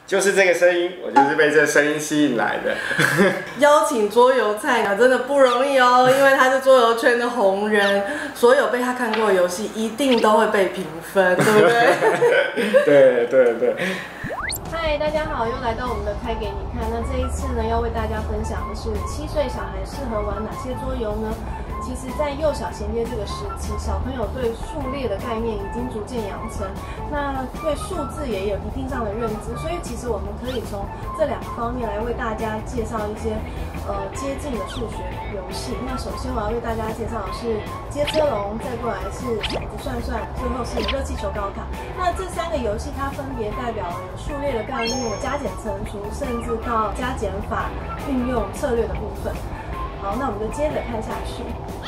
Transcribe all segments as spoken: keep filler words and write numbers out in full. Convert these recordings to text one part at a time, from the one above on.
就是这个声音，我就是被这个声音吸引来的。 邀请桌游菜鸟真的不容易哦，因为他是桌游圈的红人，所有被他看过的游戏一定都会被评分，对不对？ 对对对。 嗨，大家好，又来到我们的开给你看。那这一次呢，要为大家分享的是七岁小孩适合玩哪些桌游呢？其实，在幼小衔接这个时期，小朋友对数列的概念已经逐渐养成，那对数字也有一定上的认知，所以其实我们可以从这两个方面来为大家介绍一些呃接近的数学游戏。那首先我要为大家介绍的是接车龙，再过来是骰子算算，最后是热气球高卡。那这三个游戏它分别代表了有数列的概念、加减乘除，甚至到加减法运用策略的部分。好，那我们就接着看下去。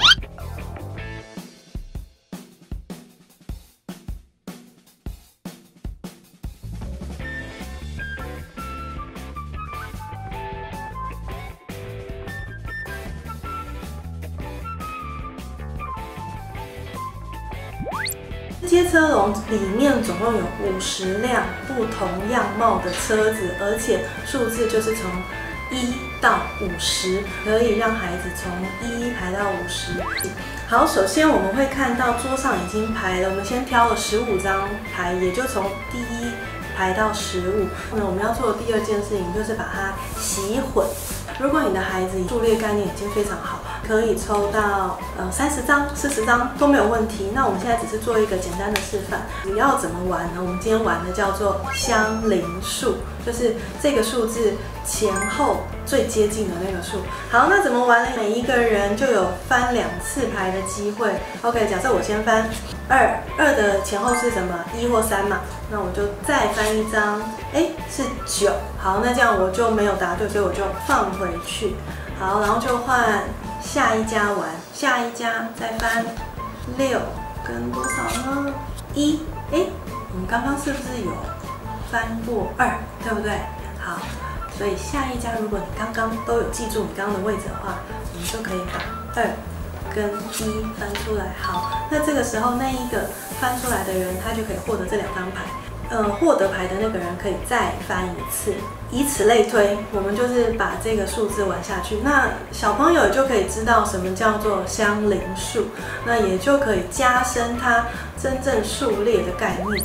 街车龙里面总共有五十辆不同样貌的车子，而且数字就是从一到五十，可以让孩子从一排到五十。好，首先我们会看到桌上已经排了，我们先挑了十五张牌，也就从第一排到十五。那我们要做的第二件事情就是把它洗混。如果你的孩子数列概念已经非常好，可以抽到呃三十张、四十张都没有问题。那我们现在只是做一个简单的示范，你要怎么玩呢？我们今天玩的叫做相邻数，就是这个数字前后最接近的那个数。好，那怎么玩呢？每一个人就有翻两次牌的机会。OK， 假设我先翻二，二的前后是什么？一或三嘛？那我就再翻一张，哎，是九。好，那这样我就没有答对，所以我就放回去。好，然后就换下一家玩，下一家再翻六跟多少呢？一，哎，我们刚刚是不是有翻过二，对不对？好，所以下一家如果你刚刚都有记住你刚刚的位置的话，我们就可以把二跟一翻出来。好，那这个时候那一个翻出来的人，他就可以获得这两张牌。呃，获得牌的那个人可以再翻一次，以此类推，我们就是把这个数字玩下去。那小朋友就可以知道什么叫做相邻数，那也就可以加深他真正数列的概念。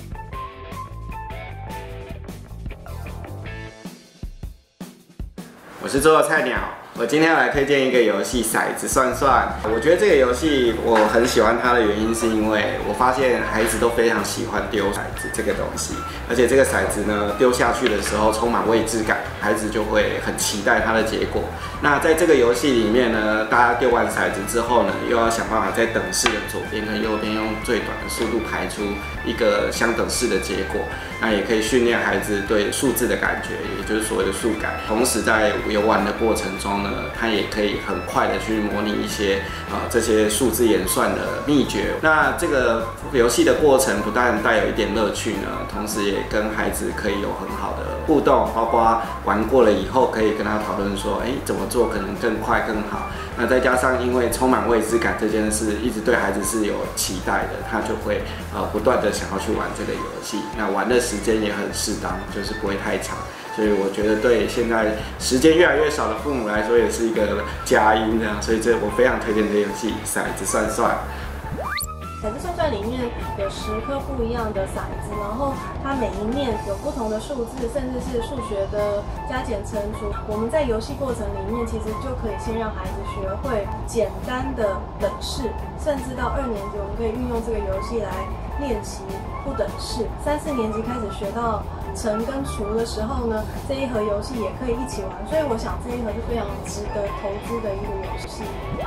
我是桌游菜鸟，我今天要来推荐一个游戏——骰子算算。我觉得这个游戏我很喜欢它的原因，是因为我发现孩子都非常喜欢丢骰子这个东西，而且这个骰子呢丢下去的时候充满未知感，孩子就会很期待它的结果。那在这个游戏里面呢，大家丢完骰子之后呢，又要想办法在等式的左边跟右边用最短的速度排出一个相等式的结果。那也可以训练孩子对数字的感觉，也就是所谓的数感。同时在游玩的过程中呢，他也可以很快的去模拟一些呃这些数字演算的秘诀。那这个游戏的过程不但带有一点乐趣呢，同时也跟孩子可以有很好的互动，包括玩过了以后可以跟他讨论说，哎，怎么做可能更快更好。那再加上因为充满未知感这件事，一直对孩子是有期待的，他就会呃不断的想要去玩这个游戏。那玩的时间也很适当，就是不会太长。所以我觉得对现在时间越来越少的父母来说，也是一个佳音这样。所以这我非常推荐这游戏《骰子算算》。 骰子算算里面有十颗不一样的骰子，然后它每一面有不同的数字，甚至是数学的加减乘除。我们在游戏过程里面，其实就可以先让孩子学会简单的等式，甚至到二年级，我们可以运用这个游戏来练习不等式。三四年级开始学到乘跟除的时候呢，这一盒游戏也可以一起玩。所以我想这一盒是非常值得投资的一个游戏。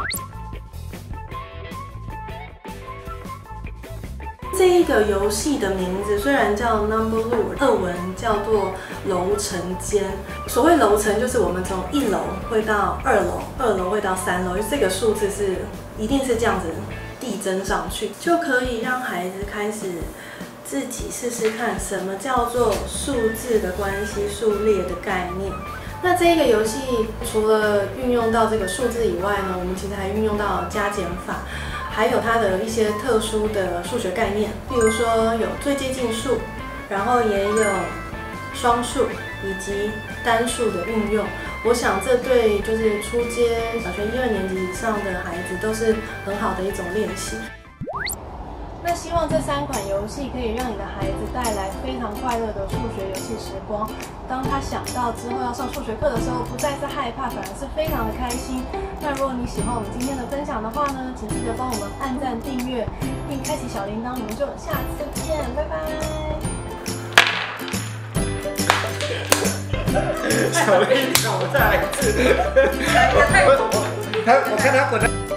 这一个游戏的名字虽然叫 Number Lure， 俄文叫做楼层间。所谓楼层，就是我们从一楼会到二楼，二楼会到三楼，这个数字是一定是这样子递增上去，就可以让孩子开始自己试试看什么叫做数字的关系、数列的概念。那这个游戏除了运用到这个数字以外呢，我们其实还运用到加减法，还有它的一些特殊的数学概念，比如说有最接近数，然后也有双数以及单数的运用。我想这对就是初阶小学一二年级以上的孩子都是很好的一种练习。 那希望这三款游戏可以让你的孩子带来非常快乐的数学游戏时光。当他想到之后要上数学课的时候，不再是害怕，反而是非常的开心。那如果你喜欢我们今天的分享的话呢，请记得帮我们按赞、订阅，并开启小铃铛。我们就下次见，拜拜。 小丽，我再来一次。我我他我看他滚。